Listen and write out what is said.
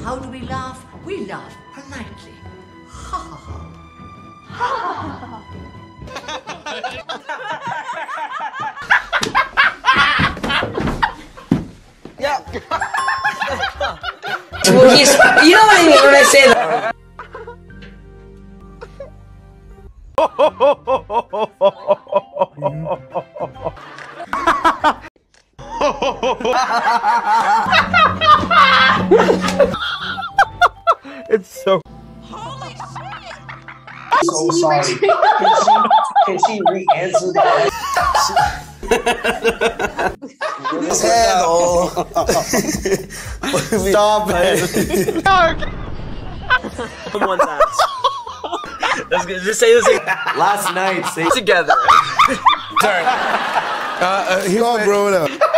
How do we laugh? We laugh politely. Ha ha ha. Yeah. Well, you know what I mean when I say that. It's so. Holy shit! So sorry. Can she re-answer that? His head, oh. Stop it. Someone's ass. That's good. Just say this again. Last night, say Together. Go, bro.